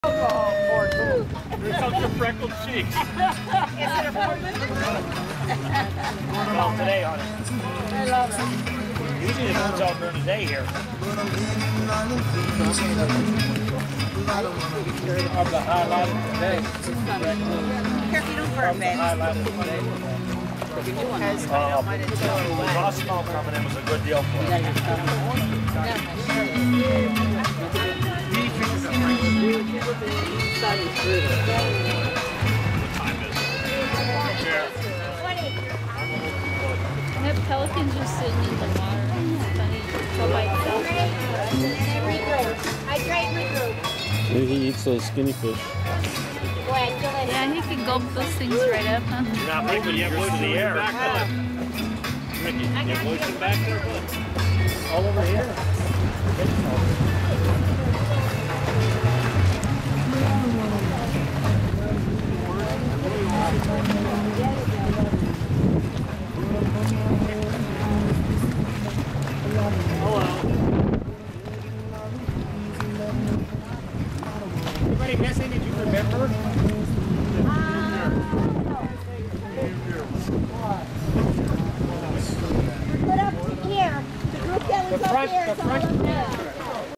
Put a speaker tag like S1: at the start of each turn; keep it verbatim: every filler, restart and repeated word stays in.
S1: Alcohol for it too. Here comes your freckled cheeks. Is it a appointment? Well, today, honey. I love it. Usually it comes out during the day here. Of the highlighted today.
S2: Careful, you don't burn, man.
S1: Highlighted today.
S2: Because
S1: Uh, the raw smoke coming in was a good deal for us.
S3: That pelican's just sitting in the water. It's funny. All by itself.
S4: I tried regroup.
S5: Maybe he eats those skinny fish.
S3: Yeah, he can gulp those things right up, huh?
S1: You're not breaking your foot to the air. Ricky, you have lotion back there, bud? All over here. Hello. Anybody missing? Did you remember?
S4: Put up here. The group that was
S1: The
S4: up
S1: front,
S4: there
S1: the
S4: is all
S1: front
S4: up